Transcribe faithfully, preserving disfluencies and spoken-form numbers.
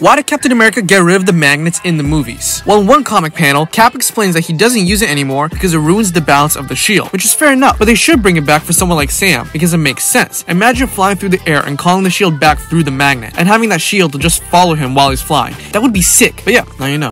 Why did Captain America get rid of the magnets in the movies? Well, in one comic panel, Cap explains that he doesn't use it anymore because it ruins the balance of the shield, which is fair enough, but they should bring it back for someone like Sam because it makes sense. Imagine flying through the air and calling the shield back through the magnet, and having that shield to just follow him while he's flying. That would be sick, but yeah, now you know.